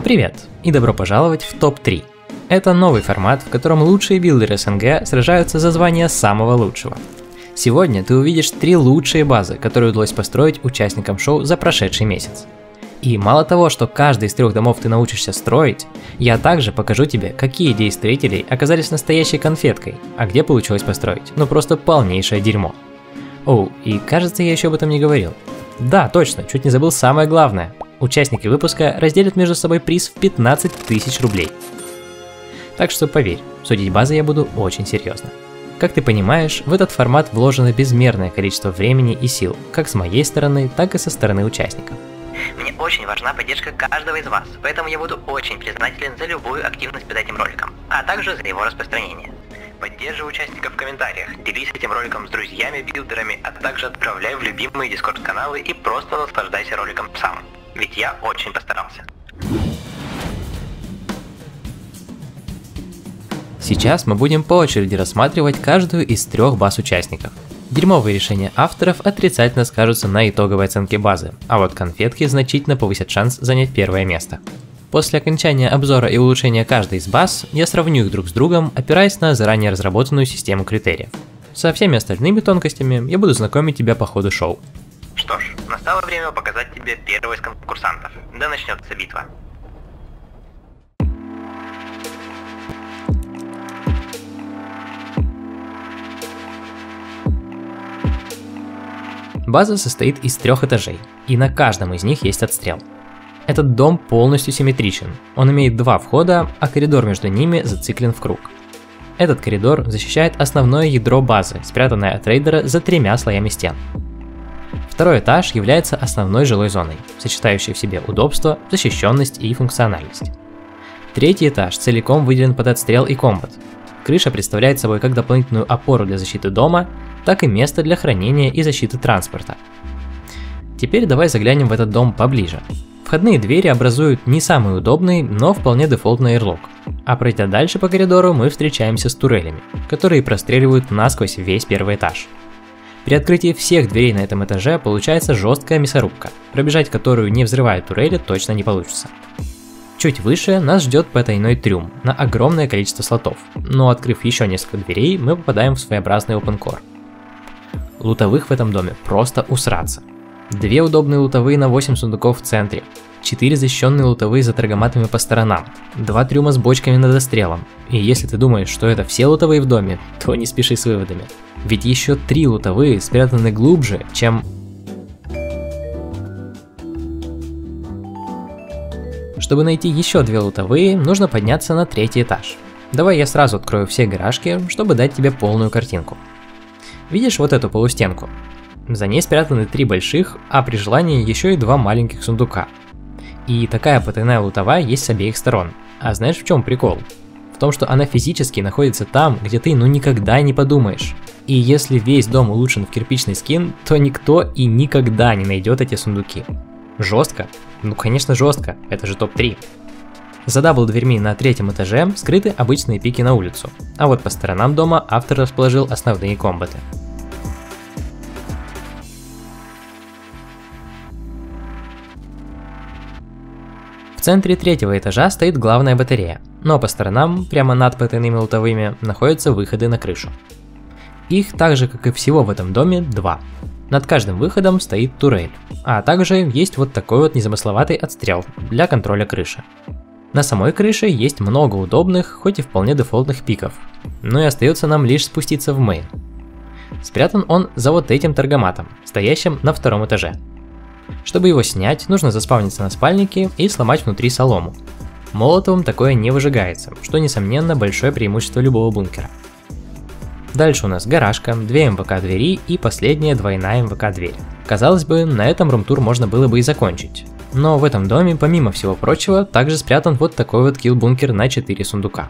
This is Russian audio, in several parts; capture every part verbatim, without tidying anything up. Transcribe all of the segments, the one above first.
Привет и добро пожаловать в топ три. Это новый формат, в котором лучшие билдеры СНГ сражаются за звание самого лучшего. Сегодня ты увидишь три лучшие базы, которые удалось построить участникам шоу за прошедший месяц. И мало того, что каждый из трех домов ты научишься строить, я также покажу тебе, какие идеи строителей оказались настоящей конфеткой, а где получилось построить, ну просто полнейшее дерьмо. Оу, и кажется, я еще об этом не говорил. Да, точно, чуть не забыл самое главное. Участники выпуска разделят между собой приз в пятнадцать тысяч рублей. Так что поверь, судить базы я буду очень серьезно. Как ты понимаешь, в этот формат вложено безмерное количество времени и сил, как с моей стороны, так и со стороны участников. Мне очень важна поддержка каждого из вас, поэтому я буду очень признателен за любую активность под этим роликом, а также за его распространение. Поддерживай участников в комментариях, делись этим роликом с друзьями, билдерами, а также отправляй в любимые дискорд-каналы и просто наслаждайся роликом сам. Ведь я очень постарался. Сейчас мы будем по очереди рассматривать каждую из трех баз участников. Дерьмовые решения авторов отрицательно скажутся на итоговой оценке базы, а вот конфетки значительно повысят шанс занять первое место. После окончания обзора и улучшения каждой из баз, я сравню их друг с другом, опираясь на заранее разработанную систему критериев. Со всеми остальными тонкостями я буду знакомить тебя по ходу шоу. Что ж, настало время показать тебе первого из конкурсантов. Да начнется битва. База состоит из трех этажей, и на каждом из них есть отстрел. Этот дом полностью симметричен, он имеет два входа, а коридор между ними зациклен в круг. Этот коридор защищает основное ядро базы, спрятанное от рейдера за тремя слоями стен. Второй этаж является основной жилой зоной, сочетающей в себе удобство, защищенность и функциональность. Третий этаж целиком выделен под отстрел и комбат. Крыша представляет собой как дополнительную опору для защиты дома, так и место для хранения и защиты транспорта. Теперь давай заглянем в этот дом поближе. Входные двери образуют не самый удобный, но вполне дефолтный эйрлок. А пройдя дальше по коридору, мы встречаемся с турелями, которые простреливают насквозь весь первый этаж. При открытии всех дверей на этом этаже получается жесткая мясорубка, пробежать которую не взрывая турели точно не получится. Чуть выше нас ждет потайной трюм на огромное количество слотов, но открыв еще несколько дверей, мы попадаем в своеобразный опенкор. Лутовых в этом доме просто усраться. Две удобные лутовые на восемь сундуков в центре, четыре защищенные лутовые за торгоматами по сторонам, два трюма с бочками над отстрелом. И если ты думаешь, что это все лутовые в доме, то не спеши с выводами. Ведь еще три лутовые спрятаны глубже, чем... Чтобы найти еще две лутовые, нужно подняться на третий этаж. Давай я сразу открою все гаражки, чтобы дать тебе полную картинку. Видишь вот эту полустенку? За ней спрятаны три больших, а при желании еще и два маленьких сундука. И такая потайная лутовая есть с обеих сторон. А знаешь, в чем прикол? В том, что она физически находится там, где ты ну никогда не подумаешь. И если весь дом улучшен в кирпичный скин, то никто и никогда не найдет эти сундуки. Жестко? Ну конечно жестко, это же топ три. За дабл-дверьми на третьем этаже скрыты обычные пики на улицу, а вот по сторонам дома автор расположил основные комбаты. В центре третьего этажа стоит главная батарея, но по сторонам, прямо над потайными лутовыми, находятся выходы на крышу. Их, так же как и всего в этом доме, два. Над каждым выходом стоит турель, а также есть вот такой вот незамысловатый отстрел для контроля крыши. На самой крыше есть много удобных, хоть и вполне дефолтных пиков, но и остается нам лишь спуститься в мейн. Спрятан он за вот этим торгоматом, стоящим на втором этаже. Чтобы его снять, нужно заспавниться на спальнике и сломать внутри солому. Молотовым такое не выжигается, что несомненно большое преимущество любого бункера. Дальше у нас гаражка, две эм вэ ка двери и последняя двойная эм вэ ка дверь. Казалось бы, на этом румтур можно было бы и закончить. Но в этом доме, помимо всего прочего, также спрятан вот такой вот килл-бункер на четыре сундука.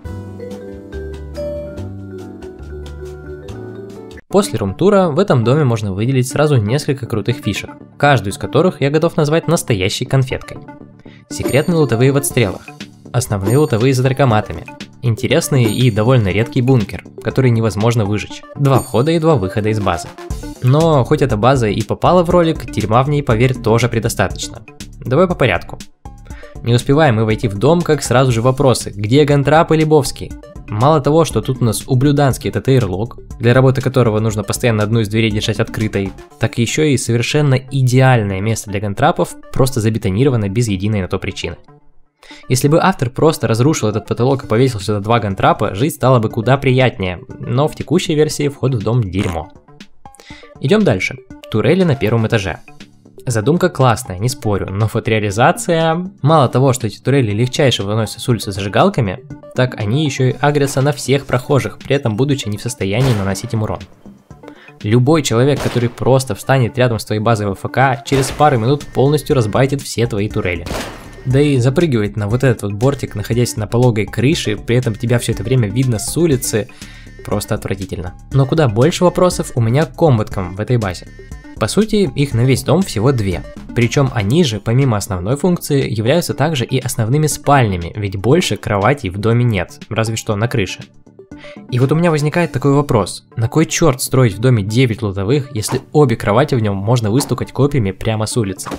После румтура в этом доме можно выделить сразу несколько крутых фишек, каждую из которых я готов назвать настоящей конфеткой. Секретные лутовые в отстрелах, основные лутовые за торгоматами, интересный и довольно редкий бункер, который невозможно выжечь, два входа и два выхода из базы. Но хоть эта база и попала в ролик, дерьма в ней, поверь, тоже предостаточно. Давай по порядку. Не успеваем мы войти в дом, как сразу же вопросы: где Гантрап и Лебовский? Мало того, что тут у нас ублюданский ТТ Эйрлок, для работы которого нужно постоянно одну из дверей держать открытой, так еще и совершенно идеальное место для гантрапов просто забетонировано без единой на то причины. Если бы автор просто разрушил этот потолок и повесил сюда два гантрапа, жить стало бы куда приятнее, но в текущей версии вход в дом дерьмо. Идем дальше. Турели на первом этаже. Задумка классная, не спорю, но вот реализация... Мало того, что эти турели легчайше выносятся с улицы зажигалками, так они еще и агрятся на всех прохожих, при этом будучи не в состоянии наносить им урон. Любой человек, который просто встанет рядом с твоей базой ВФК, через пару минут полностью разбайтит все твои турели. Да и запрыгивать на вот этот вот бортик, находясь на пологой крыше, при этом тебя все это время видно с улицы, просто отвратительно. Но куда больше вопросов у меня к комбаткам в этой базе. По сути, их на весь дом всего две. Причем они же, помимо основной функции, являются также и основными спальнями, ведь больше кроватей в доме нет, разве что на крыше. И вот у меня возникает такой вопрос: на кой черт строить в доме девять лутовых, если обе кровати в нем можно выстукать копьями прямо с улицы?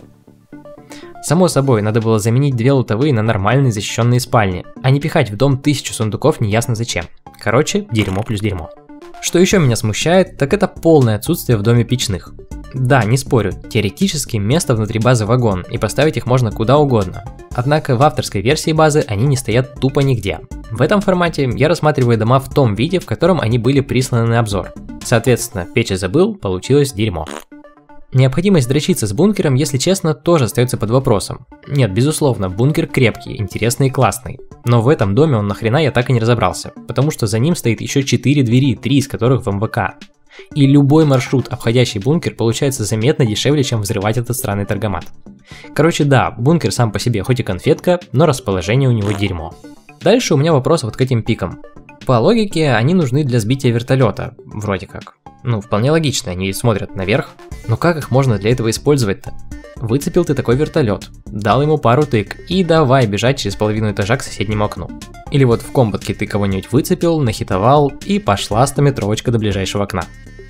Само собой, надо было заменить две лутовые на нормальные защищенные спальни, а не пихать в дом тысячу сундуков неясно зачем. Короче, дерьмо плюс дерьмо. Что еще меня смущает, так это полное отсутствие в доме печных. Да, не спорю, теоретически место внутри базы вагон, и поставить их можно куда угодно. Однако в авторской версии базы они не стоят тупо нигде. В этом формате я рассматриваю дома в том виде, в котором они были присланы на обзор. Соответственно, печь забыл, получилось дерьмо. Необходимость дрочиться с бункером, если честно, тоже остается под вопросом. Нет, безусловно, бункер крепкий, интересный и классный. Но в этом доме он нахрена я так и не разобрался, потому что за ним стоит еще четыре двери, три из которых в МВК. И любой маршрут, обходящий бункер, получается заметно дешевле, чем взрывать этот странный торгомат. Короче, да, бункер сам по себе хоть и конфетка, но расположение у него дерьмо. Дальше у меня вопрос вот к этим пикам. По логике, они нужны для сбития вертолета, вроде как. Ну, вполне логично, они смотрят наверх. Но как их можно для этого использовать-то? Выцепил ты такой вертолет, дал ему пару тык и давай бежать через половину этажа к соседнему окну. Или вот в комбатке ты кого-нибудь выцепил, нахитовал и пошла стометровочка до ближайшего окна.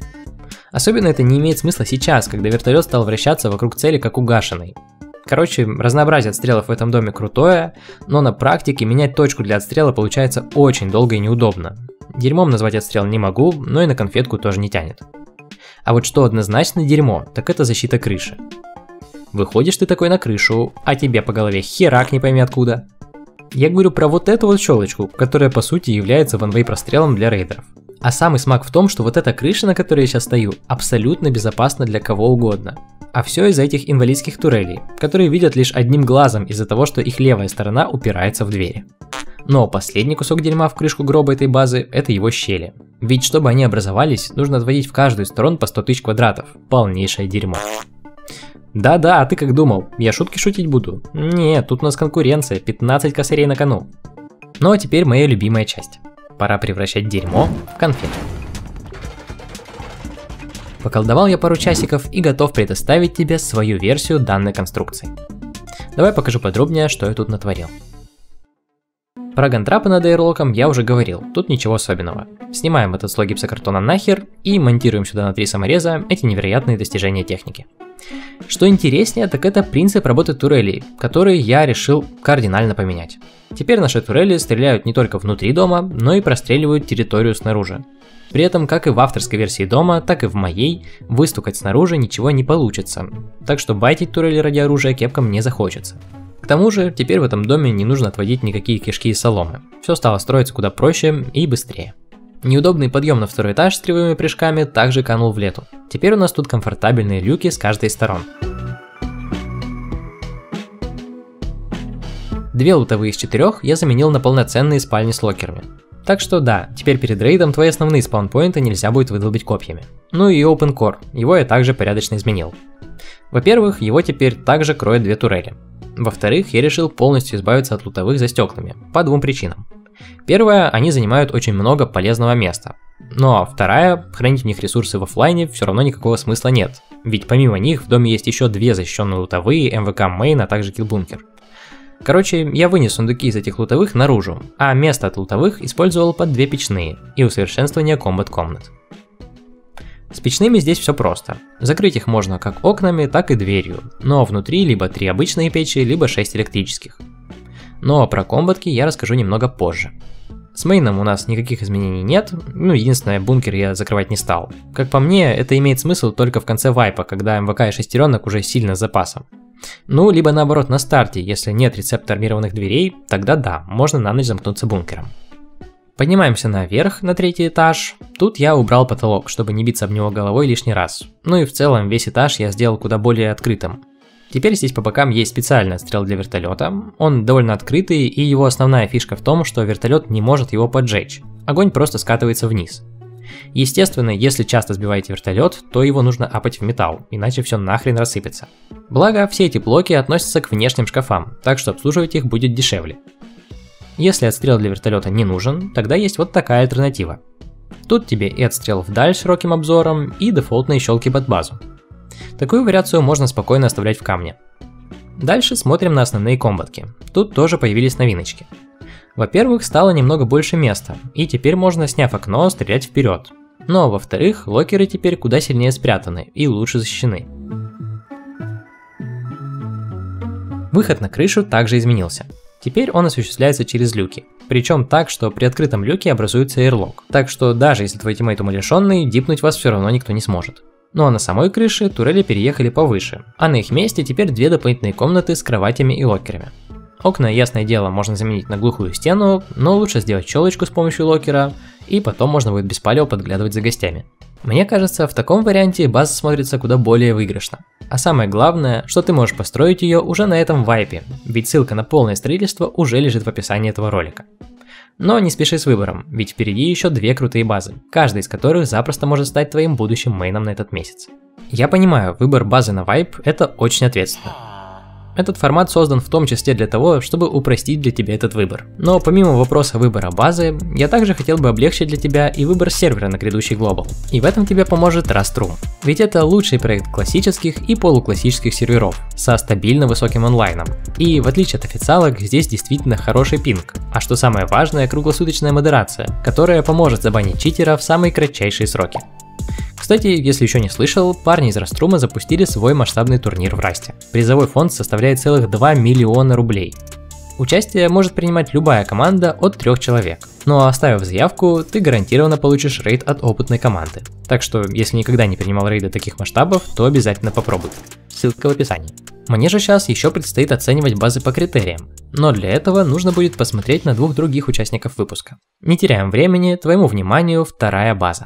Особенно это не имеет смысла сейчас, когда вертолет стал вращаться вокруг цели как угашенный. Короче, разнообразие отстрелов в этом доме крутое, но на практике менять точку для отстрела получается очень долго и неудобно. Дерьмом назвать отстрел не могу, но и на конфетку тоже не тянет. А вот что однозначно дерьмо, так это защита крыши. Выходишь ты такой на крышу, а тебе по голове херак не пойми откуда. Я говорю про вот эту вот щелочку, которая по сути является ванвей прострелом для рейдеров. А самый смак в том, что вот эта крыша, на которой я сейчас стою, абсолютно безопасна для кого угодно. А все из-за этих инвалидских турелей, которые видят лишь одним глазом из-за того, что их левая сторона упирается в двери. Но последний кусок дерьма в крышку гроба этой базы – это его щели. Ведь чтобы они образовались, нужно отводить в каждую сторону по сто тысяч квадратов. Полнейшее дерьмо. Да-да, а ты как думал? Я шутки шутить буду? Нет, тут у нас конкуренция, пятнадцать косарей на кону. Ну а теперь моя любимая часть. Пора превращать дерьмо в конфету. Поколдовал я пару часиков и готов предоставить тебе свою версию данной конструкции. Давай покажу подробнее, что я тут натворил. Про гантрапы над эйрлоком я уже говорил, тут ничего особенного. Снимаем этот слой гипсокартона нахер и монтируем сюда на три самореза эти невероятные достижения техники. Что интереснее, так это принцип работы турелей, который я решил кардинально поменять. Теперь наши турели стреляют не только внутри дома, но и простреливают территорию снаружи. При этом, как и в авторской версии дома, так и в моей, выстукать снаружи ничего не получится, так что байтить турели ради оружия кепкам не захочется. К тому же, теперь в этом доме не нужно отводить никакие кишки и соломы, все стало строиться куда проще и быстрее. Неудобный подъем на второй этаж с кривыми прыжками также канул в лету. Теперь у нас тут комфортабельные люки с каждой стороны. Две лутовые из четырех я заменил на полноценные спальни с локерами. Так что да, теперь перед рейдом твои основные спаунпоинты нельзя будет выдолбить копьями. Ну и Open Core, его я также порядочно изменил. Во-первых, его теперь также кроют две турели. Во-вторых, я решил полностью избавиться от лутовых за стеклами, по двум причинам. Первая, они занимают очень много полезного места. Ну а вторая, хранить в них ресурсы в офлайне все равно никакого смысла нет. Ведь помимо них в доме есть еще две защищенные лутовые, эм вэ ка мейн, а также киллбункер. Короче, я вынес сундуки из этих лутовых наружу, а место от лутовых использовал под две печные и усовершенствование комбат комнат. С печными здесь все просто. Закрыть их можно как окнами, так и дверью, но внутри либо три обычные печи, либо шесть электрических. Но про комбатки я расскажу немного позже. С мейном у нас никаких изменений нет, ну единственное, бункер я закрывать не стал. Как по мне, это имеет смысл только в конце вайпа, когда МВК и шестеренок уже сильно с запасом. Ну, либо наоборот на старте, если нет рецепта армированных дверей, тогда да, можно на ночь замкнуться бункером. Поднимаемся наверх, на третий этаж. Тут я убрал потолок, чтобы не биться об него головой лишний раз. Ну и в целом весь этаж я сделал куда более открытым. Теперь здесь по бокам есть специальный отстрел для вертолета. Он довольно открытый, и его основная фишка в том, что вертолет не может его поджечь. Огонь просто скатывается вниз. Естественно, если часто сбиваете вертолет, то его нужно апать в металл, иначе все нахрен рассыпется. Благо, все эти блоки относятся к внешним шкафам, так что обслуживать их будет дешевле. Если отстрел для вертолета не нужен, тогда есть вот такая альтернатива. Тут тебе и отстрел вдаль широким обзором, и дефолтные щелки под базу. Такую вариацию можно спокойно оставлять в камне. Дальше смотрим на основные комбатки. Тут тоже появились новиночки. Во-первых, стало немного больше места, и теперь можно, сняв окно, стрелять вперед. Но во-вторых, локеры теперь куда сильнее спрятаны и лучше защищены. Выход на крышу также изменился. Теперь он осуществляется через люки. Причем так, что при открытом люке образуется эйрлок. Так что даже если твой тиммейт умалишенный, дипнуть вас все равно никто не сможет. Ну а на самой крыше турели переехали повыше, а на их месте теперь две дополнительные комнаты с кроватями и локерами. Окна, ясное дело, можно заменить на глухую стену, но лучше сделать щелочку с помощью локера, и потом можно будет без палева подглядывать за гостями. Мне кажется, в таком варианте база смотрится куда более выигрышно. А самое главное, что ты можешь построить ее уже на этом вайпе, ведь ссылка на полное строительство уже лежит в описании этого ролика. Но не спеши с выбором, ведь впереди еще две крутые базы, каждая из которых запросто может стать твоим будущим мейном на этот месяц. Я понимаю, выбор базы на вайп – это очень ответственно. Этот формат создан в том числе для того, чтобы упростить для тебя этот выбор. Но помимо вопроса выбора базы, я также хотел бы облегчить для тебя и выбор сервера на грядущий глобал. И в этом тебе поможет Rust.ru. Ведь это лучший проект классических и полуклассических серверов, со стабильно высоким онлайном. И в отличие от официалок, здесь действительно хороший пинг. А что самое важное, круглосуточная модерация, которая поможет забанить читера в самые кратчайшие сроки. Кстати, если еще не слышал, парни из Rust.ru запустили свой масштабный турнир в Расте. Призовой фонд составляет целых два миллиона рублей. Участие может принимать любая команда от трех человек. Но оставив заявку, ты гарантированно получишь рейд от опытной команды. Так что, если никогда не принимал рейды таких масштабов, то обязательно попробуй. Ссылка в описании. Мне же сейчас еще предстоит оценивать базы по критериям, но для этого нужно будет посмотреть на двух других участников выпуска. Не теряем времени, твоему вниманию вторая база.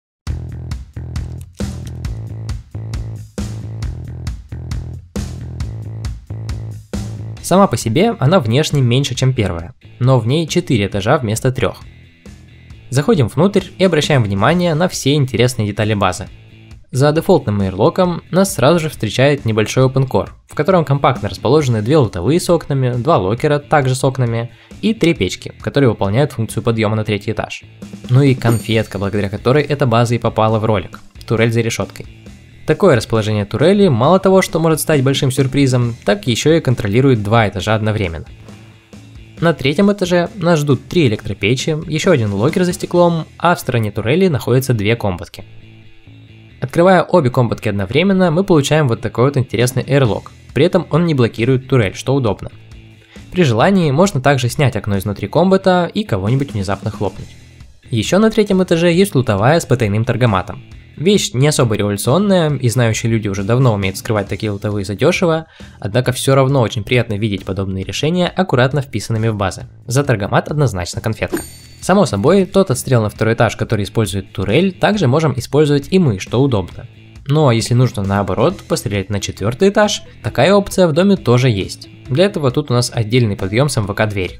Сама по себе она внешне меньше, чем первая, но в ней четыре этажа вместо трех. Заходим внутрь и обращаем внимание на все интересные детали базы. За дефолтным эйрлоком нас сразу же встречает небольшой open core, в котором компактно расположены две лутовые с окнами, два локера также с окнами и три печки, которые выполняют функцию подъема на третий этаж. Ну и конфетка, благодаря которой эта база и попала в ролик – турель за решеткой. Такое расположение турели мало того, что может стать большим сюрпризом, так еще и контролирует два этажа одновременно. На третьем этаже нас ждут три электропечи, еще один локер за стеклом, а в стороне турели находятся две комбатки. Открывая обе комбатки одновременно, мы получаем вот такой вот интересный эйрлок, при этом он не блокирует турель, что удобно. При желании можно также снять окно изнутри комбата и кого-нибудь внезапно хлопнуть. Еще на третьем этаже есть лутовая с потайным торгоматом. Вещь не особо революционная, и знающие люди уже давно умеют скрывать такие лутовые задешево, однако все равно очень приятно видеть подобные решения аккуратно вписанными в базы. За торгомат однозначно конфетка. Само собой, тот отстрел на второй этаж, который использует турель, также можем использовать и мы, что удобно. Но если нужно наоборот пострелять на четвертый этаж, такая опция в доме тоже есть. Для этого тут у нас отдельный подъем с эм вэ ка-дверью.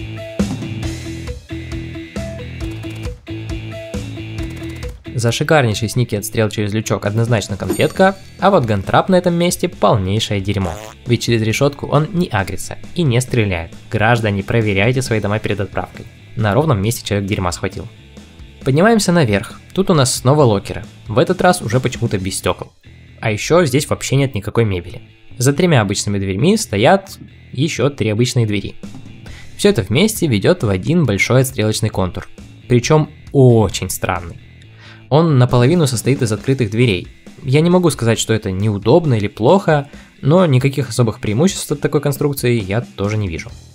За шикарнейший сники отстрел через лючок однозначно конфетка, а вот гантрап на этом месте полнейшее дерьмо. Ведь через решетку он не агрится и не стреляет. Граждане, проверяйте свои дома перед отправкой. На ровном месте человек дерьма схватил. Поднимаемся наверх. Тут у нас снова локеры. В этот раз уже почему-то без стекол. А еще здесь вообще нет никакой мебели. За тремя обычными дверьми стоят еще три обычные двери. Все это вместе ведет в один большой отстрелочный контур. Причем очень странный. Он наполовину состоит из открытых дверей. Я не могу сказать, что это неудобно или плохо, но никаких особых преимуществ от такой конструкции я тоже не вижу.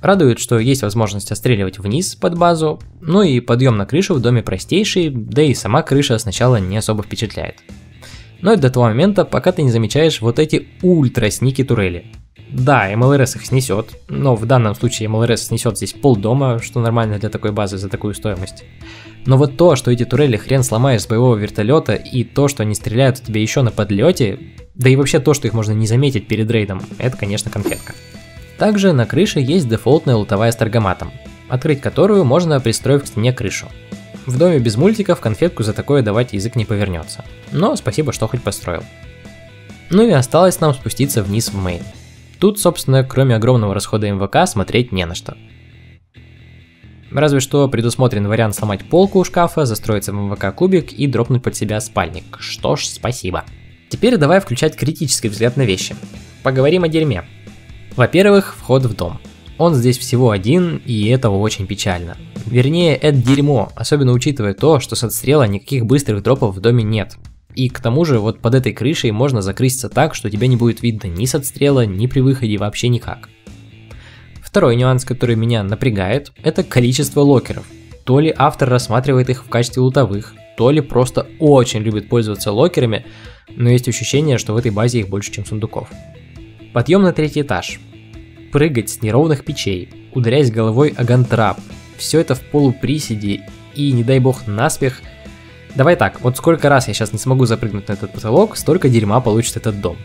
Радует, что есть возможность отстреливать вниз под базу, ну и подъем на крышу в доме простейший, да и сама крыша сначала не особо впечатляет. Но это до того момента, пока ты не замечаешь вот эти ультра-сники турели. Да, эм эл эр эс их снесет, но в данном случае эм эл эр эс снесет здесь полдома, что нормально для такой базы за такую стоимость. Но вот то, что эти турели хрен сломаешь с боевого вертолета, и то, что они стреляют в тебя еще на подлете, да и вообще то, что их можно не заметить перед рейдом, это, конечно, конфетка. Также на крыше есть дефолтная лутовая с торгоматом, открыть которую можно, пристроив к стене крышу. В доме без мультиков конфетку за такое давать язык не повернется, но спасибо, что хоть построил. Ну и осталось нам спуститься вниз в мейн. Тут, собственно, кроме огромного расхода эм вэ ка, смотреть не на что. Разве что предусмотрен вариант сломать полку у шкафа, застроиться в эм вэ ка кубик и дропнуть под себя спальник. Что ж, спасибо. Теперь давай включать критический взгляд на вещи. Поговорим о дерьме. Во-первых, вход в дом. Он здесь всего один, и это очень печально. Вернее, это дерьмо, особенно учитывая то, что с отстрела никаких быстрых дропов в доме нет. И к тому же, вот под этой крышей можно закрыться так, что тебя не будет видно ни с отстрела, ни при выходе, вообще никак. Второй нюанс, который меня напрягает, это количество локеров. То ли автор рассматривает их в качестве лутовых, то ли просто очень любит пользоваться локерами, но есть ощущение, что в этой базе их больше, чем сундуков. Подъем на третий этаж. Прыгать с неровных печей, ударяясь головой о гантрап. Все это в полуприседе и, не дай бог, наспех. Давай так, вот сколько раз я сейчас не смогу запрыгнуть на этот потолок, столько дерьма получит этот дом.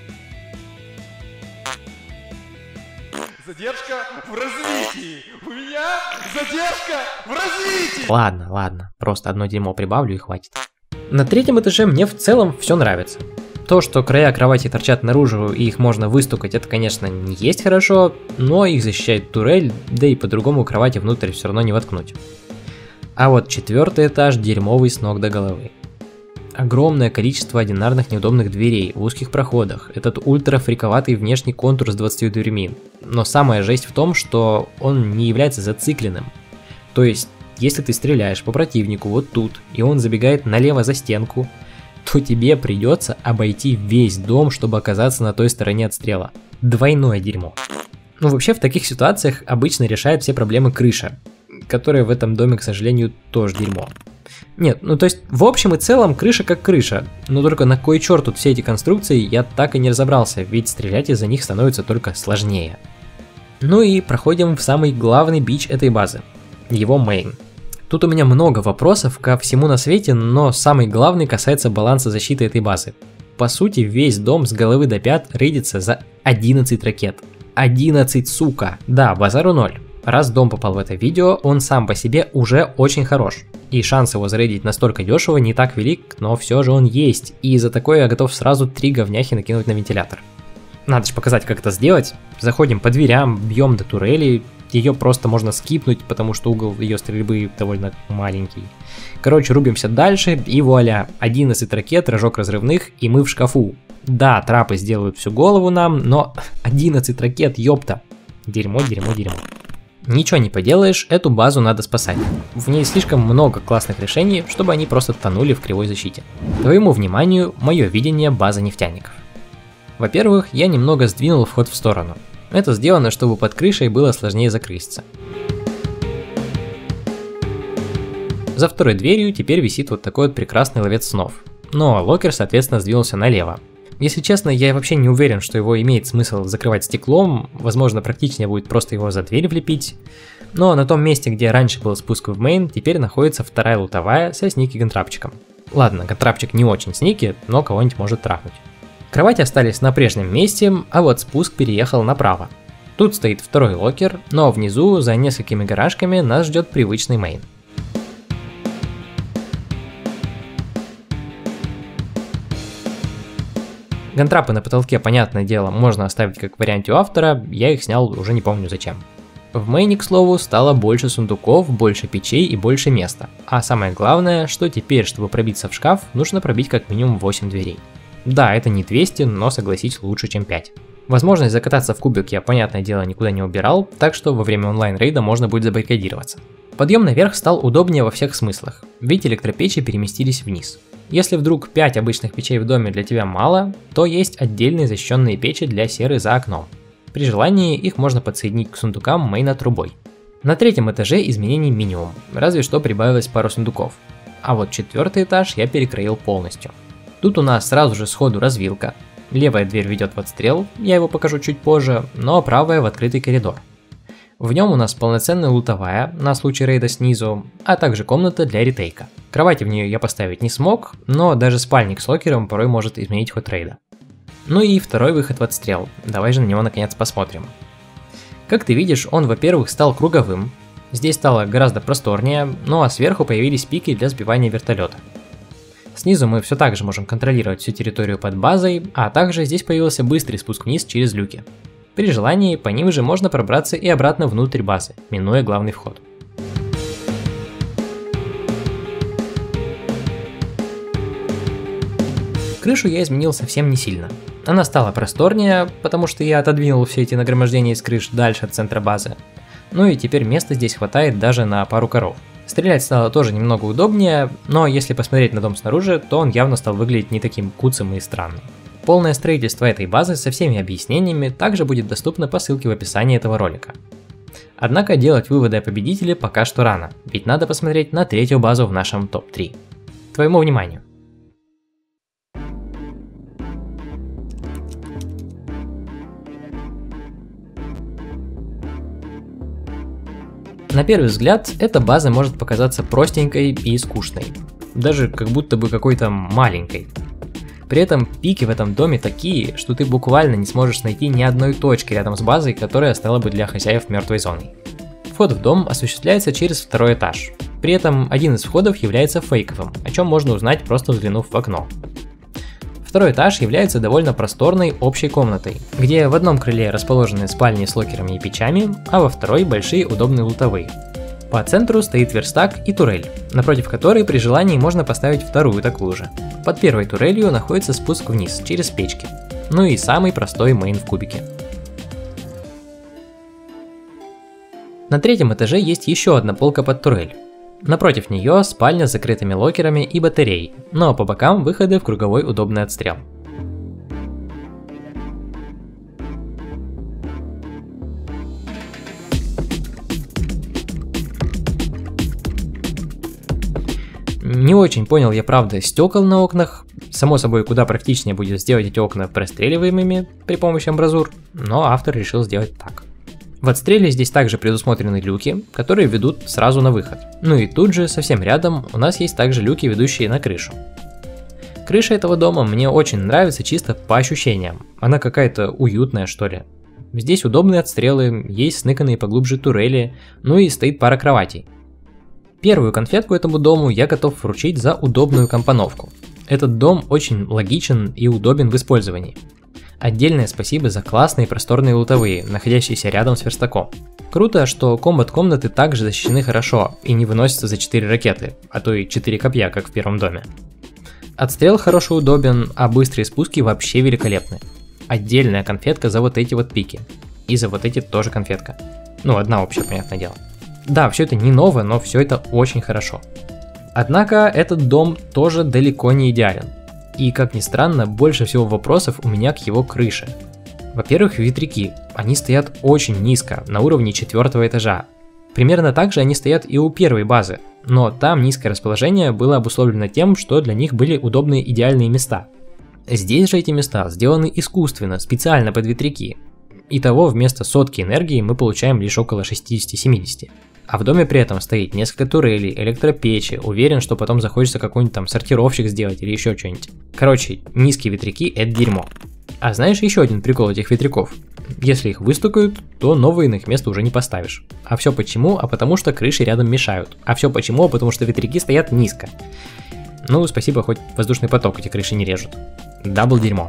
Задержка в развитии! У меня задержка в развитии! Ладно, ладно, просто одно дерьмо прибавлю и хватит. На третьем этаже мне в целом все нравится. То, что края кровати торчат наружу и их можно выстукать, это, конечно, не есть хорошо, но их защищает турель, да и по-другому кровати внутрь все равно не воткнуть. А вот четвертый этаж дерьмовый с ног до головы. Огромное количество одинарных неудобных дверей в узких проходах, этот ультрафриковатый внешний контур с двадцатью дверьми. Но самая жесть в том, что он не является зацикленным. То есть, если ты стреляешь по противнику вот тут, и он забегает налево за стенку, то тебе придется обойти весь дом, чтобы оказаться на той стороне отстрела. Двойное дерьмо. Ну вообще в таких ситуациях обычно решает все проблемы крыша, которая в этом доме, к сожалению, тоже дерьмо. Нет, ну то есть в общем и целом крыша как крыша, но только на кой черт тут все эти конструкции я так и не разобрался, ведь стрелять из-за них становится только сложнее. Ну и проходим в самый главный бич этой базы, его мейн. Тут у меня много вопросов ко всему на свете, но самый главный касается баланса защиты этой базы. По сути, весь дом с головы до пят рейдится за одиннадцать ракет. одиннадцать, сука! Да, базару ноль. Раз дом попал в это видео, он сам по себе уже очень хорош. И шанс его зарейдить настолько дешево не так велик, но все же он есть. И за такое я готов сразу три говняхи накинуть на вентилятор. Надо же показать, как это сделать. Заходим по дверям, бьем до турели. Ее просто можно скипнуть, потому что угол ее стрельбы довольно маленький. Короче, рубимся дальше, и вуаля, одиннадцать ракет, рожок разрывных, и мы в шкафу. Да, трапы сделают всю голову нам, но одиннадцать ракет, ёпта. Дерьмо, дерьмо, дерьмо. Ничего не поделаешь, эту базу надо спасать. В ней слишком много классных решений, чтобы они просто тонули в кривой защите. Твоему вниманию, мое видение базы нефтяников. Во-первых, я немного сдвинул вход в сторону. Это сделано, чтобы под крышей было сложнее закрыться. За второй дверью теперь висит вот такой вот прекрасный ловец снов. Но локер, соответственно, сдвинулся налево. Если честно, я вообще не уверен, что его имеет смысл закрывать стеклом, возможно, практичнее будет просто его за дверь влепить. Но на том месте, где раньше был спуск в мейн, теперь находится вторая лутовая со сники-гантрапчиком. Ладно, гантрапчик не очень сники, но кого-нибудь может трахнуть. Кровати остались на прежнем месте, а вот спуск переехал направо. Тут стоит второй локер, но внизу, за несколькими гаражками, нас ждет привычный мейн. Гантрапы на потолке, понятное дело, можно оставить как в варианте у автора, я их снял уже не помню зачем. В мейне, к слову, стало больше сундуков, больше печей и больше места. А самое главное, что теперь, чтобы пробиться в шкаф, нужно пробить как минимум восемь дверей. Да, это не двести, но согласись, лучше, чем пять. Возможность закататься в кубик я, понятное дело, никуда не убирал, так что во время онлайн-рейда можно будет забаррикадироваться. Подъем наверх стал удобнее во всех смыслах, ведь электропечи переместились вниз. Если вдруг пять обычных печей в доме для тебя мало, то есть отдельные защищенные печи для серы за окном. При желании их можно подсоединить к сундукам мейна трубой. На третьем этаже изменений минимум, разве что прибавилось пару сундуков. А вот четвертый этаж я перекроил полностью. Тут у нас сразу же сходу развилка. Левая дверь ведет в отстрел, я его покажу чуть позже, но правая в открытый коридор. В нем у нас полноценная лутовая, на случай рейда снизу, а также комната для ретейка. Кровати в нее я поставить не смог, но даже спальник с локером порой может изменить ход рейда. Ну и второй выход в отстрел, давай же на него наконец посмотрим. Как ты видишь, он, во-первых, стал круговым, здесь стало гораздо просторнее, ну а сверху появились пики для сбивания вертолета. Снизу мы все так же можем контролировать всю территорию под базой, а также здесь появился быстрый спуск вниз через люки. При желании по ним же можно пробраться и обратно внутрь базы, минуя главный вход. Крышу я изменил совсем не сильно. Она стала просторнее, потому что я отодвинул все эти нагромождения из крыш дальше от центра базы. Ну и теперь места здесь хватает даже на пару коров. Стрелять стало тоже немного удобнее, но если посмотреть на дом снаружи, то он явно стал выглядеть не таким куцым и странным. Полное строительство этой базы со всеми объяснениями также будет доступно по ссылке в описании этого ролика. Однако делать выводы о победителе пока что рано, ведь надо посмотреть на третью базу в нашем топ три. К твоему вниманию. На первый взгляд, эта база может показаться простенькой и скучной, даже как будто бы какой-то маленькой. При этом пики в этом доме такие, что ты буквально не сможешь найти ни одной точки рядом с базой, которая стала бы для хозяев мертвой зоной. Вход в дом осуществляется через второй этаж, при этом один из входов является фейковым, о чем можно узнать, просто взглянув в окно. Второй этаж является довольно просторной общей комнатой, где в одном крыле расположены спальни с локерами и печами, а во второй большие удобные лутовые. По центру стоит верстак и турель, напротив которой при желании можно поставить вторую такую же. Под первой турелью находится спуск вниз через печки, ну и самый простой мейн в кубике. На третьем этаже есть еще одна полка под турель. Напротив нее спальня с закрытыми локерами и батареей, но по бокам выходы в круговой удобный отстрел. Не очень понял я, правда, стекол на окнах. Само собой, куда практичнее будет сделать эти окна простреливаемыми при помощи амбразур, но автор решил сделать так. В отстреле здесь также предусмотрены люки, которые ведут сразу на выход. Ну и тут же, совсем рядом, у нас есть также люки, ведущие на крышу. Крыша этого дома мне очень нравится чисто по ощущениям. Она какая-то уютная, что ли. Здесь удобные отстрелы, есть сныканные поглубже турели, ну и стоит пара кроватей. Первую конфетку этому дому я готов вручить за удобную компоновку. Этот дом очень логичен и удобен в использовании. Отдельное спасибо за классные просторные лутовые, находящиеся рядом с верстаком. Круто, что комбат-комнаты также защищены хорошо и не выносятся за четыре ракеты, а то и четыре копья, как в первом доме. Отстрел хорошо удобен, а быстрые спуски вообще великолепны. Отдельная конфетка за вот эти вот пики. И за вот эти тоже конфетка. Ну, одна общая, понятное дело. Да, все это не новое, но все это очень хорошо. Однако этот дом тоже далеко не идеален. И, как ни странно, больше всего вопросов у меня к его крыше. Во-первых, ветряки. Они стоят очень низко, на уровне четвертого этажа. Примерно так же они стоят и у первой базы, но там низкое расположение было обусловлено тем, что для них были удобные идеальные места. Здесь же эти места сделаны искусственно, специально под ветряки. Итого вместо сотки энергии мы получаем лишь около шестидесяти-семидесяти. А в доме при этом стоит несколько турелей, электропечи, уверен, что потом захочется какой-нибудь там сортировщик сделать или еще что-нибудь. Короче, низкие ветряки — это дерьмо. А знаешь еще один прикол этих ветряков? Если их выстукают, то новые на их место уже не поставишь. А все почему? А потому что крыши рядом мешают. А все почему? А потому что ветряки стоят низко. Ну, спасибо, хоть воздушный поток эти крыши не режут. Дабл дерьмо.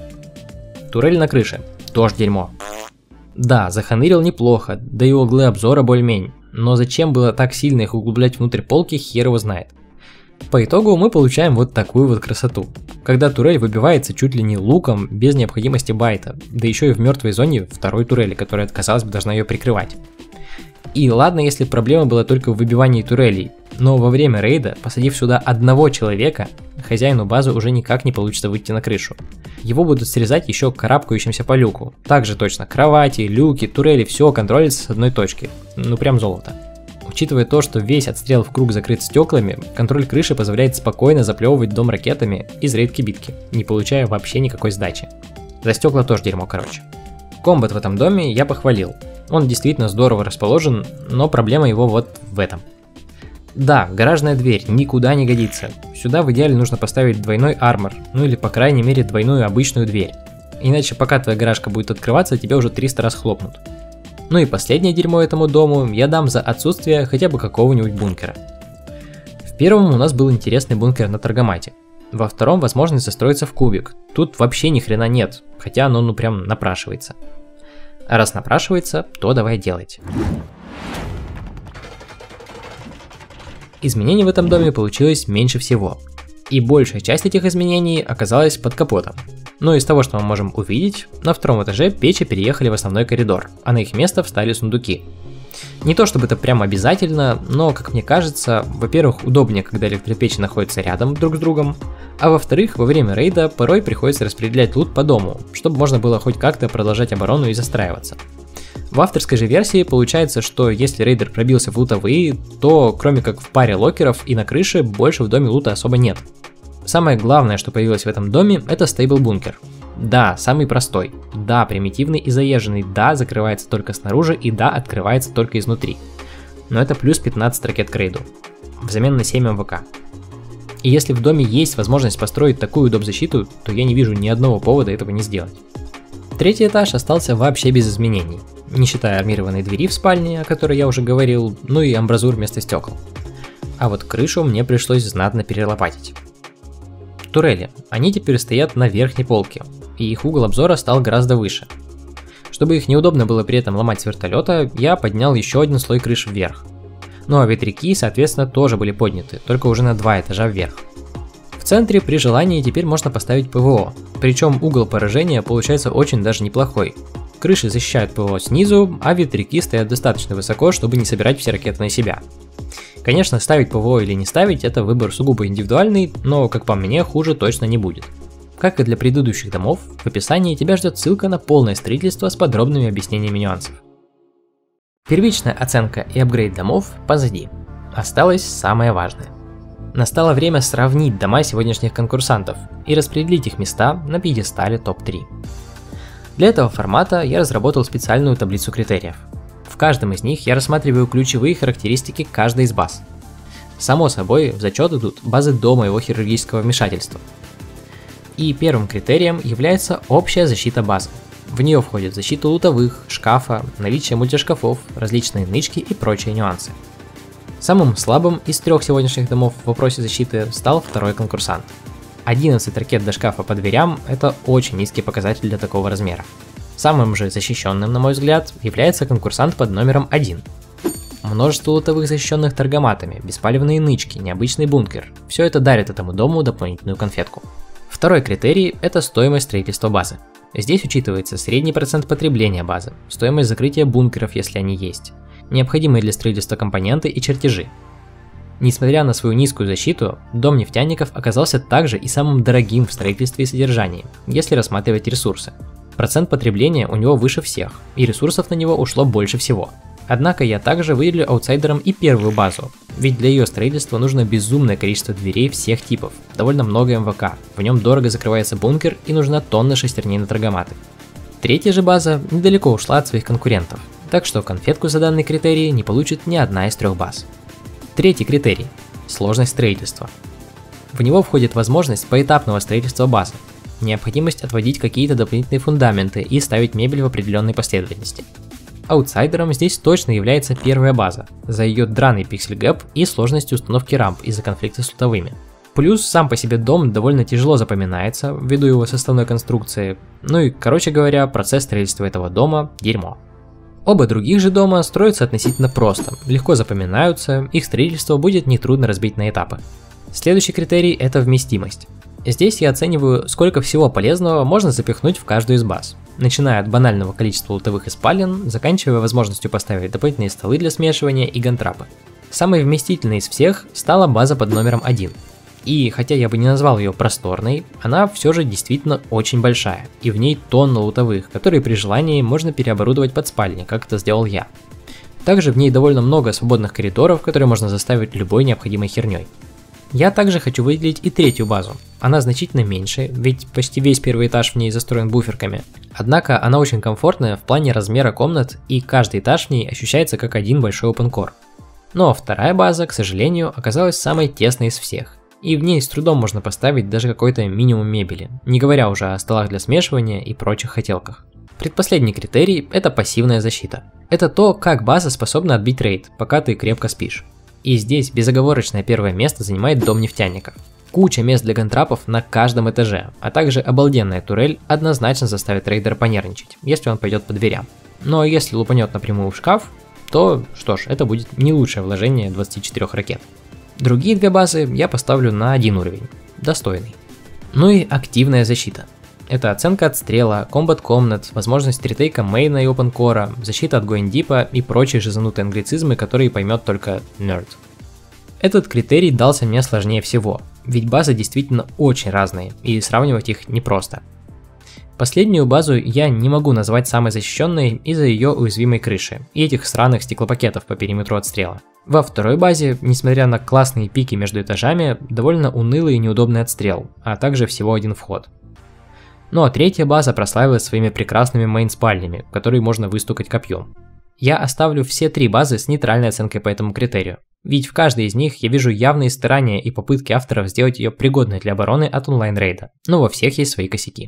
Турель на крыше. Тоже дерьмо. Да, заханырил неплохо, да и углы обзора более-менее. Но зачем было так сильно их углублять внутрь полки, хер его знает. По итогу мы получаем вот такую вот красоту. Когда турель выбивается чуть ли не луком, без необходимости байта, да еще и в мертвой зоне второй турели, которая, казалось бы, должна ее прикрывать. И ладно, если проблема была только в выбивании турелей, Но во время рейда, посадив сюда одного человека, хозяину базы уже никак не получится выйти на крышу. Его будут срезать еще карабкающимся по люку. Также точно кровати, люки, турели, все контролится с одной точки. Ну прям золото. Учитывая то, что весь отстрел в круг закрыт стеклами, контроль крыши позволяет спокойно заплевывать дом ракетами из рейд-кибитки, не получая вообще никакой сдачи. За стекла тоже дерьмо, короче. Комбат в этом доме я похвалил. Он действительно здорово расположен, но проблема его вот в этом. Да, гаражная дверь никуда не годится. Сюда в идеале нужно поставить двойной армор, ну или по крайней мере двойную обычную дверь. Иначе пока твоя гаражка будет открываться, тебя уже триста раз хлопнут. Ну и последнее дерьмо этому дому я дам за отсутствие хотя бы какого-нибудь бункера. В первом у нас был интересный бункер на Таргамате. Во втором возможность застроиться в кубик. Тут вообще ни хрена нет, хотя оно ну прям напрашивается. А раз напрашивается, то давай делать. Изменений в этом доме получилось меньше всего. И большая часть этих изменений оказалась под капотом. Но из того, что мы можем увидеть, на втором этаже печи переехали в основной коридор, а на их место встали сундуки. Не то чтобы это прям обязательно, но, как мне кажется, во-первых, удобнее, когда электропечи находятся рядом друг с другом, а во-вторых, во время рейда порой приходится распределять лут по дому, чтобы можно было хоть как-то продолжать оборону и застраиваться. В авторской же версии получается, что если рейдер пробился в лутовые, то кроме как в паре локеров и на крыше, больше в доме лута особо нет. Самое главное, что появилось в этом доме, это стейбл-бункер. Да, самый простой, да, примитивный и заезженный, да, закрывается только снаружи и да, открывается только изнутри. Но это плюс пятнадцать ракет к рейду, взамен на семь эм вэ ка. И если в доме есть возможность построить такую доп-защиту, то я не вижу ни одного повода этого не сделать. Третий этаж остался вообще без изменений, не считая армированной двери в спальне, о которой я уже говорил, ну и амбразур вместо стекол. А вот крышу мне пришлось знатно перелопатить. Турели. Они теперь стоят на верхней полке, и их угол обзора стал гораздо выше. Чтобы их неудобно было при этом ломать с вертолета, я поднял еще один слой крыши вверх. Ну а ветряки, соответственно, тоже были подняты, только уже на два этажа вверх. В центре при желании теперь можно поставить ПВО, причем угол поражения получается очень даже неплохой. Крыши защищают ПВО снизу, а ветряки стоят достаточно высоко, чтобы не собирать все ракеты на себя. Конечно, ставить ПВО или не ставить, это выбор сугубо индивидуальный, но, как по мне, хуже точно не будет. Как и для предыдущих домов, в описании тебя ждет ссылка на полное строительство с подробными объяснениями нюансов. Первичная оценка и апгрейд домов позади. Осталось самое важное. Настало время сравнить дома сегодняшних конкурсантов и распределить их места на пьедестале топ три. Для этого формата я разработал специальную таблицу критериев. В каждом из них я рассматриваю ключевые характеристики каждой из баз. Само собой, в зачет идут базы до моего хирургического вмешательства. И первым критерием является общая защита базы. В нее входит защита лутовых, шкафа, наличие мультишкафов, различные нычки и прочие нюансы. Самым слабым из трех сегодняшних домов в вопросе защиты стал второй конкурсант. одиннадцать ракет до шкафа по дверям – это очень низкий показатель для такого размера. Самым же защищенным, на мой взгляд, является конкурсант под номером один. Множество лутовых, защищенных таргаматами, беспалевные нычки, необычный бункер – все это дарит этому дому дополнительную конфетку. Второй критерий – это стоимость строительства базы. Здесь учитывается средний процент потребления базы, стоимость закрытия бункеров, если они есть, необходимые для строительства компоненты и чертежи. Несмотря на свою низкую защиту, дом нефтяников оказался также и самым дорогим в строительстве и содержании, если рассматривать ресурсы. Процент потребления у него выше всех, и ресурсов на него ушло больше всего. Однако я также выделю аутсайдером и первую базу, ведь для ее строительства нужно безумное количество дверей всех типов, довольно много эм вэ ка, в нем дорого закрывается бункер и нужна тонна шестерней на таргаматы. Третья же база недалеко ушла от своих конкурентов, так что конфетку за данный критерий не получит ни одна из трех баз. Третий критерий – сложность строительства. В него входит возможность поэтапного строительства базы, необходимость отводить какие-то дополнительные фундаменты и ставить мебель в определенной последовательности. Аутсайдером здесь точно является первая база, за ее драный пиксель гэп и сложностью установки рамп из-за конфликта с лутовыми. Плюс сам по себе дом довольно тяжело запоминается, ввиду его составной конструкции, ну и, короче говоря, процесс строительства этого дома – дерьмо. Оба других же дома строятся относительно просто, легко запоминаются, их строительство будет нетрудно разбить на этапы. Следующий критерий – это вместимость. Здесь я оцениваю, сколько всего полезного можно запихнуть в каждую из баз, начиная от банального количества лутовых и спален, заканчивая возможностью поставить дополнительные столы для смешивания и гантрапы. Самой вместительной из всех стала база под номером один. И хотя я бы не назвал ее просторной, она все же действительно очень большая, и в ней тонна лутовых, которые при желании можно переоборудовать под спальни, как это сделал я. Также в ней довольно много свободных коридоров, которые можно заставить любой необходимой херней. Я также хочу выделить и третью базу. Она значительно меньше, ведь почти весь первый этаж в ней застроен буферками. Однако она очень комфортная в плане размера комнат, и каждый этаж в ней ощущается как один большой open core. Но вторая база, к сожалению, оказалась самой тесной из всех. И в ней с трудом можно поставить даже какой-то минимум мебели, не говоря уже о столах для смешивания и прочих хотелках. Предпоследний критерий – это пассивная защита. Это то, как база способна отбить рейд, пока ты крепко спишь. И здесь безоговорочное первое место занимает дом нефтяников. Куча мест для гантрапов на каждом этаже, а также обалденная турель однозначно заставит рейдера понервничать, если он пойдет по дверям. Но если лупанет напрямую в шкаф, то, что ж, это будет не лучшее вложение двадцати четырёх ракет. Другие две базы я поставлю на один уровень, достойный. Ну и активная защита. Это оценка отстрела, комбат комнат, возможность ретейка мейна и опенкора, защита от гоиндипа и прочие жизанутые англицизмы, которые поймет только нерд. Этот критерий дался мне сложнее всего, ведь базы действительно очень разные, и сравнивать их непросто. Последнюю базу я не могу назвать самой защищенной из-за ее уязвимой крыши и этих сраных стеклопакетов по периметру отстрела. Во второй базе, несмотря на классные пики между этажами, довольно унылый и неудобный отстрел, а также всего один вход. Ну а третья база прославилась своими прекрасными мейн-спальнями, которые можно выстукать копьем. Я оставлю все три базы с нейтральной оценкой по этому критерию, ведь в каждой из них я вижу явные старания и попытки авторов сделать ее пригодной для обороны от онлайн-рейда, но во всех есть свои косяки.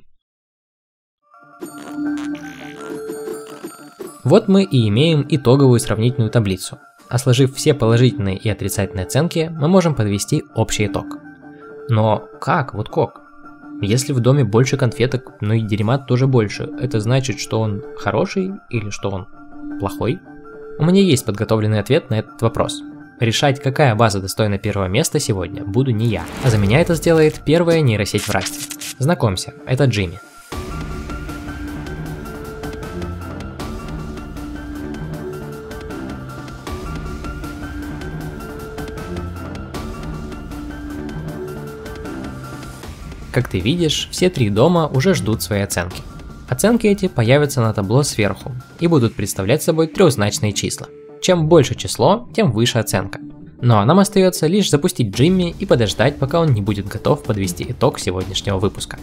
Вот мы и имеем итоговую сравнительную таблицу, а сложив все положительные и отрицательные оценки, мы можем подвести общий итог. Но как, вот как? Если в доме больше конфеток, но и дерьма тоже больше, это значит, что он хороший или что он плохой? У меня есть подготовленный ответ на этот вопрос. Решать, какая база достойна первого места сегодня, буду не я, а за меня это сделает первая нейросеть в Расте. Знакомься, это Джимми. Как ты видишь, все три дома уже ждут своей оценки. Оценки эти появятся на табло сверху и будут представлять собой трехзначные числа. Чем больше число, тем выше оценка. Ну а нам остается лишь запустить Джимми и подождать, пока он не будет готов подвести итог сегодняшнего выпуска.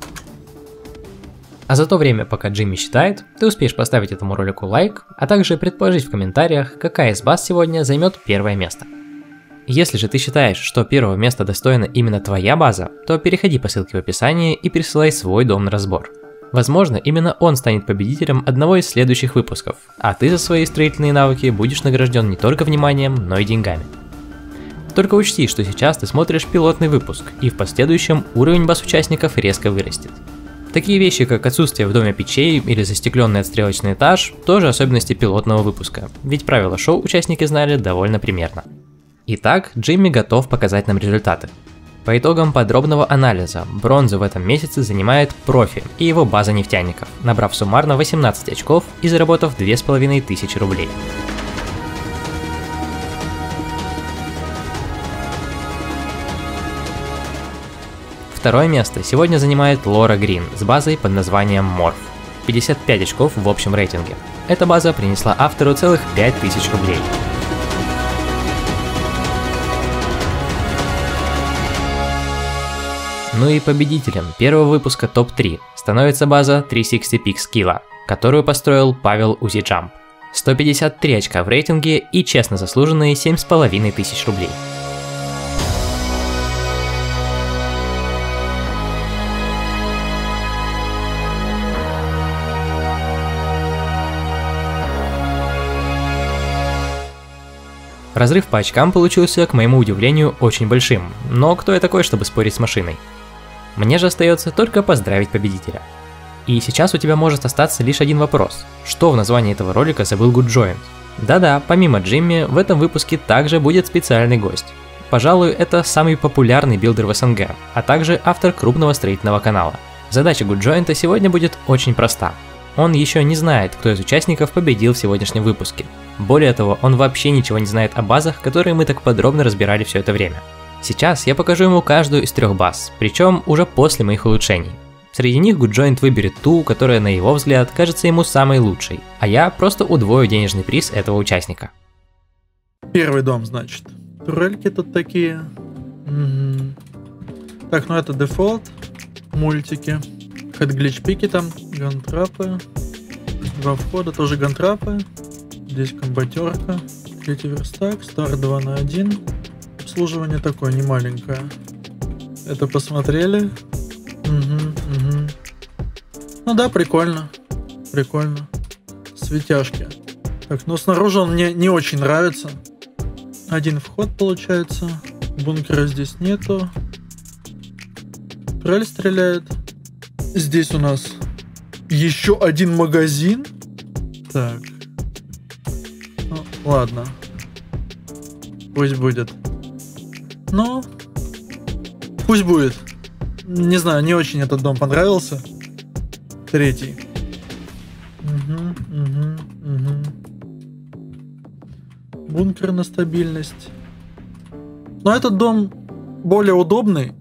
А за то время, пока Джимми считает, ты успеешь поставить этому ролику лайк, а также предположить в комментариях, какая из баз сегодня займет первое место. Если же ты считаешь, что первого места достойна именно твоя база, то переходи по ссылке в описании и присылай свой дом на разбор. Возможно, именно он станет победителем одного из следующих выпусков, а ты за свои строительные навыки будешь награжден не только вниманием, но и деньгами. Только учти, что сейчас ты смотришь пилотный выпуск, и в последующем уровень баз участников резко вырастет. Такие вещи, как отсутствие в доме печей или застекленный отстрелочный этаж, тоже особенности пилотного выпуска, ведь правила шоу участники знали довольно примерно. Итак, Джимми готов показать нам результаты. По итогам подробного анализа, бронзу в этом месяце занимает профи и его база нефтяников, набрав суммарно восемнадцать очков и заработав две с половиной тысячи рублей. Второе место сегодня занимает Лора Грин с базой под названием Морф. пятьдесят пять очков в общем рейтинге. Эта база принесла автору целых пять тысяч рублей. Ну и победителем первого выпуска топ три становится база триста шестьдесят Pix Killa, которую построил Павел Узиджамп. сто пятьдесят три очка в рейтинге и честно заслуженные семь с половиной тысяч рублей. Разрыв по очкам получился, к моему удивлению, очень большим, но кто я такой, чтобы спорить с машиной? Мне же остается только поздравить победителя. И сейчас у тебя может остаться лишь один вопрос. Что в названии этого ролика забыл Goodjoint? Да-да, помимо Джимми, в этом выпуске также будет специальный гость. Пожалуй, это самый популярный билдер в СНГ, а также автор крупного строительного канала. Задача Goodjoint сегодня будет очень проста. Он еще не знает, кто из участников победил в сегодняшнем выпуске. Более того, он вообще ничего не знает о базах, которые мы так подробно разбирали все это время. Сейчас я покажу ему каждую из трех баз, причем уже после моих улучшений. Среди них Goodjoint выберет ту, которая, на его взгляд, кажется ему самой лучшей, а я просто удвою денежный приз этого участника. Первый дом, значит. Турельки тут такие. Угу. Так, ну это дефолт. Мультики. Хэдглич-пики там. Гантрапы. Два входа, тоже гантрапы. Здесь комбатерка. Третий верстак. Стар два на один. Обслуживание такое, не маленькое. Это посмотрели. Угу, угу. Ну да, прикольно. Прикольно. Светяшки. Так, ну снаружи он мне не очень нравится. Один вход получается. Бункера здесь нету. Трель стреляет. Здесь у нас еще один магазин. Так. Ну, ладно. Пусть будет. Ну, пусть будет. Не знаю, не очень этот дом понравился. Третий. Угу, угу, угу. Бункер на стабильность. Но этот дом более удобный.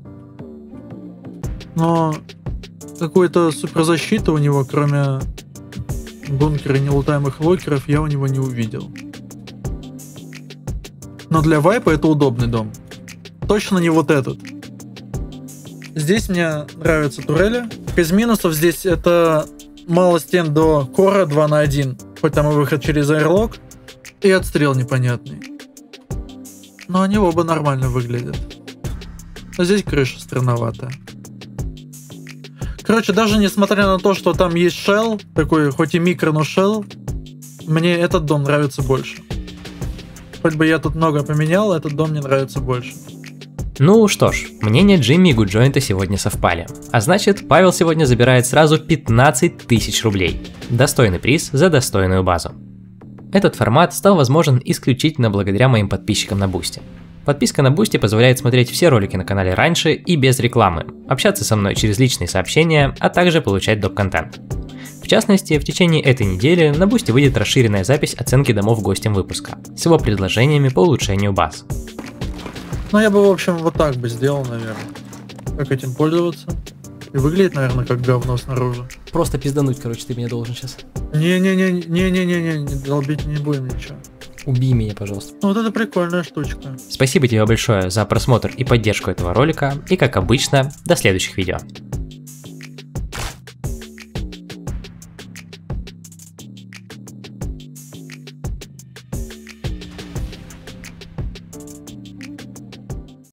Но какой-то суперзащиты у него, кроме бункера и нелутаемых локеров, я у него не увидел. Но для вайпа это удобный дом. Точно не вот этот. Здесь мне нравятся турели. Из минусов здесь это мало стен до кора два на один. Хоть там и выход через аэрлок. И отстрел непонятный. Но они оба нормально выглядят. А здесь крыша странноватая. Короче, даже несмотря на то, что там есть шелл, такой хоть и микро, но шелл, мне этот дом нравится больше. Хоть бы я тут много поменял, этот дом мне нравится больше. Ну что ж, мнения Джимми и Goodjoint сегодня совпали. А значит, Павел сегодня забирает сразу пятнадцать тысяч рублей. Достойный приз за достойную базу. Этот формат стал возможен исключительно благодаря моим подписчикам на Бусти. Подписка на Бусти позволяет смотреть все ролики на канале раньше и без рекламы, общаться со мной через личные сообщения, а также получать доп-контент. В частности, в течение этой недели на Бусти выйдет расширенная запись оценки домов гостям выпуска с его предложениями по улучшению баз. Ну я бы, в общем, вот так бы сделал, наверное. Как этим пользоваться? И выглядит, наверное, как говно снаружи. Просто пиздануть, короче, ты меня должен сейчас. Не-не-не-не-не-не-не, не долбить не будем ничего. Убей меня, пожалуйста. Ну, вот это прикольная штучка. Спасибо тебе большое за просмотр и поддержку этого ролика, и как обычно, до следующих видео.